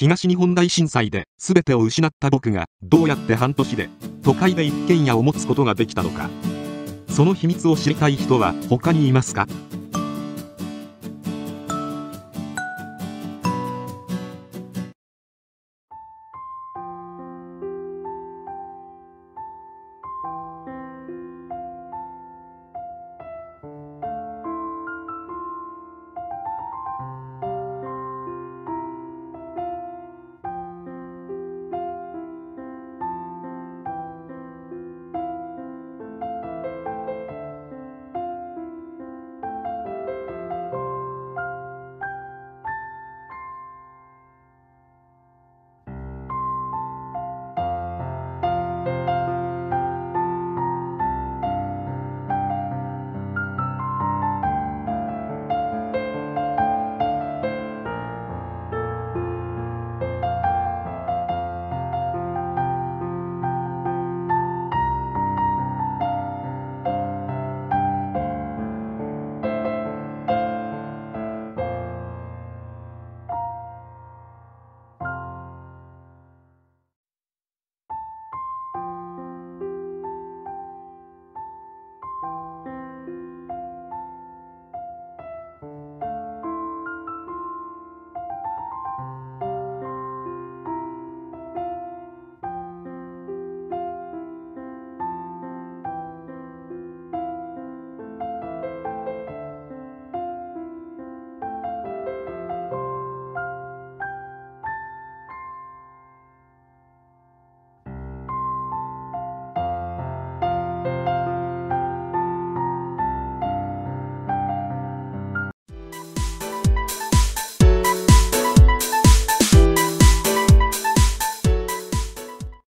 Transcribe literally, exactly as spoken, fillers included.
東日本大震災で全てを失った僕がどうやって半年で都会で一軒家を持つことができたのか。その秘密を知りたい人は他にいますか？